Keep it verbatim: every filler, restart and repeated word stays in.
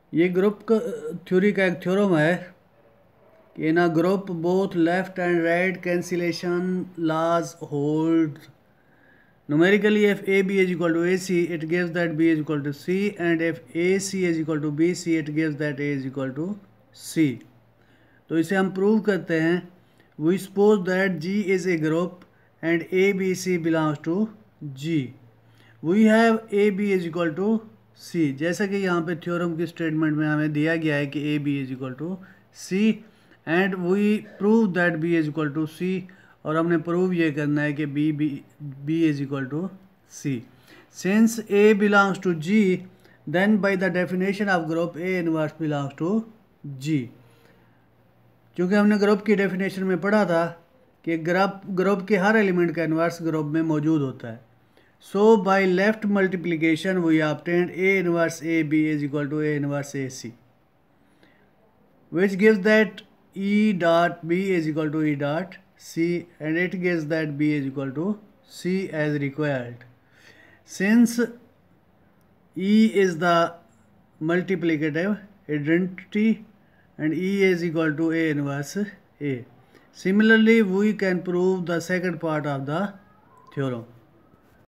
ये ग्रुप का थ्योरी का एक थ्योरम है कि in a group both left and right cancellation laws hold. Numerically, if A B is equal to A C, it gives that B is equal to C, and if A C is equal to B C, it gives that A is equal to C. तो इसे हम prove करते हैं. We suppose that G is a group and A B C belongs to G. We have A B is equal to C. जैसा कि यहाँ पे theorem की स्टेटमेंट में हमें दिया गया है कि A B is equal to C, and we prove that B is equal to C. और हमने प्रूव ये करना है कि B B B is equal to C. Since A belongs to G, then by the definition of group A inverse belongs to G. क्योंकि हमने group की definition में पढ़ा था कि ग्रुप ग्रुप के हर एलिमेंट का इन्वर्स ग्रुप में मौजूद होता है. So by left multiplication we obtained A inverse A B is equal to A inverse A C, which gives that E dot B is equal to E dot C, and it gives that B is equal to C as required. Since E is the multiplicative identity and E is equal to A inverse A. Similarly, we can prove the second part of the theorem.